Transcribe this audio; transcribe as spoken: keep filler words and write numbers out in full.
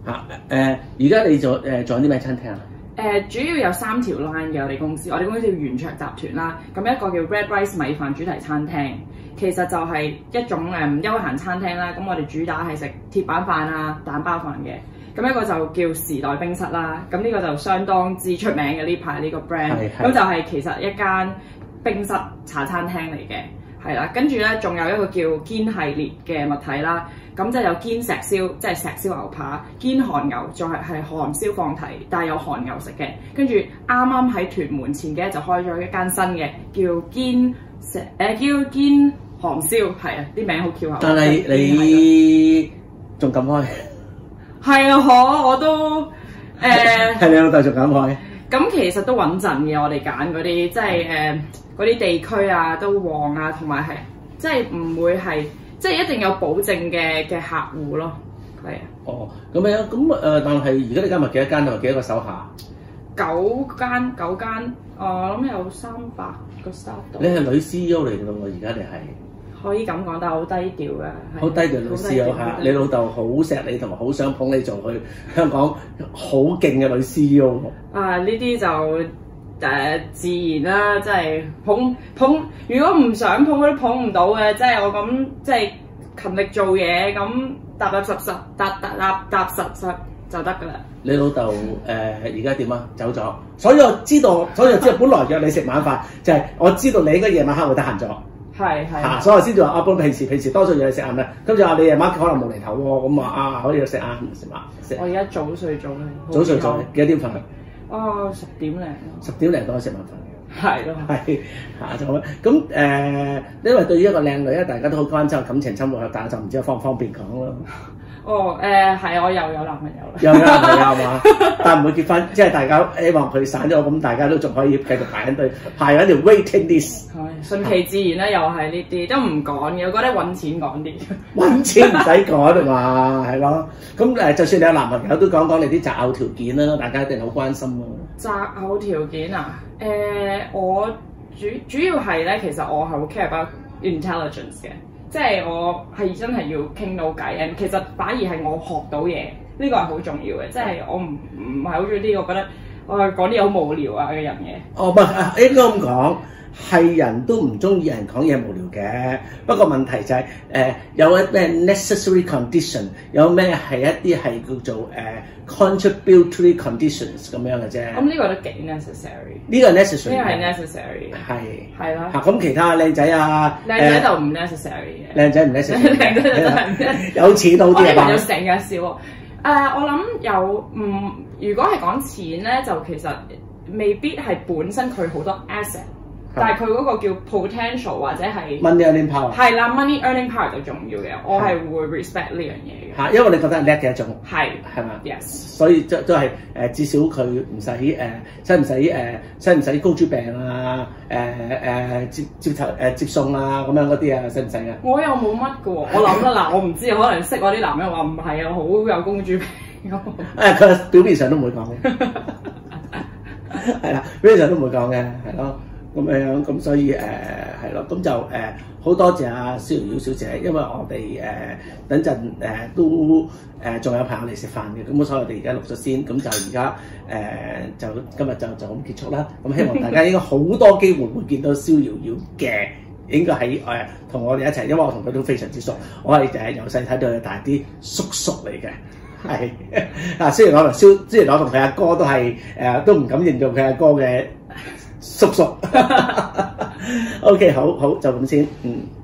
嚇誒，而家你做誒做緊啲咩餐廳啊？ 誒、呃、主要有三條 line 嘅我哋公司，我哋公司叫圓桌集團啦。咁一個叫 Red Rice 米飯主題餐廳，其實就係一種誒、嗯、休閒餐廳啦。咁我哋主打係食鐵板飯啊、蛋包飯嘅。咁一個就叫時代冰室啦。咁呢個就相當之出名嘅呢排呢個 brand。咁就係其實一間冰室茶餐廳嚟嘅，係啦。跟住咧仲有一個叫堅系列嘅物體啦。咁即係有堅石燒，即係石燒牛扒；堅韓牛，再係係韓燒放題，但係有韓牛食嘅。跟住啱啱喺屯門前幾日就開咗一間新嘅，叫堅石誒、呃、叫堅韓燒，係啊，啲名好翹口。 但係你仲敢開？ 係啊，可我都誒。係、 呃、你老豆仲敢開？ 咁其實都穩陣嘅，我哋揀嗰啲即係誒嗰啲地區啊都旺啊，同埋係即係唔會係。即係一定有保證嘅嘅客戶咯，係啊。哦， 咁樣咁誒，但係而家你間咪幾多間同埋幾多個手下？ 九間九間，我諗有三百個 staff 度。 你係女 C E O 嚟㗎喎，而家你係可以咁講，但係好低調嘅。 好低調女 C E O 嚇，你老豆好錫你同埋好想捧你做去香港好勁嘅女 C E O。 啊，呢啲就誒、呃、自然啦，即係捧捧。如果唔想捧都捧唔到嘅，即係我咁即係勤力做嘢，咁踏踏實實、踏踏踏踏實實就得㗎啦。 你老豆誒而家點啊？走咗，所以我知道，所以我知道本來約你食晚飯，就係、是、我知道你應該夜晚黑會得閒咗。係係嚇，所以我先至話阿本平時平時多數約你食晏啦，跟住話你夜晚可能冇嚟頭喎，咁啊啊可以食晏食晚食。我而家早睡早起。早睡早起幾多點瞓？哦，十點零。十點零到食晚飯。係咯。係嚇就咁咁誒，因為對於一個靚女咧，大家都好關心感情生活，但係就唔知方唔方便講咯。哦，誒係，我又有男朋友啦。有男朋友係嘛？但係唔會結婚，即係大家希望佢散咗，咁大家都仲可以繼續排緊隊，排緊條 waiting list。係順其自然咧，又係呢啲都唔講嘅，我覺得揾錢講啲。揾錢唔使講啊嘛，係咯。咁誒，就算你有男朋友，都講講你啲擇偶條件啦，大家一定好關心喎。擇偶條件啊？誒、呃，我主主要係咧，其實我係好 care about intelligence 嘅。即係我係真係要傾到偈，其實反而係我學到嘢，呢、這個係好重要嘅。即係我唔唔係好中意啲，我覺得我係講啲好無聊啊嘅人嘅。哦，唔係應該咁講，係人都唔中意人講嘢無聊嘅。不過問題就係、是、誒、呃、有一咩 necessary condition， 有咩係一啲係叫做誒、呃、contributory conditions 咁樣嘅啫。咁呢個都幾 necessary。呢個係 necessary。呢個係 necessary。係係啦。嚇咁其他靚仔啊，靚仔就唔 necessary 嘅。靚仔唔 necessary。靚仔就真係唔 necessary。有錢好啲啊！我啲朋友成日笑我。誒、uh, 我諗有嗯，如果係講錢咧，就其實未必係本身佢好多 asset。但係佢嗰個叫 potential 或者係 money earning power 係啦 ，money earning power 就重要嘅，我係會 respect 呢樣嘢嘅。嚇，因為你覺得係叻嘅一種。係係嘛 ？Yes。所以都都係誒，至少佢唔使誒，使唔使誒，使唔使公主病啊？誒、呃、誒接接頭誒接送啊咁樣嗰啲啊，使唔使啊？我又冇乜嘅喎，我諗啦嗱，我唔知，可能識我啲男人話唔係啊，好有公主病。誒，佢表面上都唔會講嘅，係啦，表面上都唔會講嘅，係咯。咁樣咁所以誒係咯，咁就誒好多謝阿逍遙小姐，因為我哋誒、呃、等陣誒、呃、都誒仲、呃、有朋友嚟食飯嘅，咁所以我哋而家錄咗先，咁就而家誒就今日就就咁結束啦。咁希望大家應該好多機會會見到逍遙遙嘅，應該喺誒同我哋一齊，因為我同佢都非常之熟，我係誒由細睇到佢大啲叔叔嚟嘅。係啊，雖然我同蕭，雖然我同佢阿哥都係誒、呃、都唔敢認做佢阿哥嘅叔叔。OK， 好好就咁先，嗯。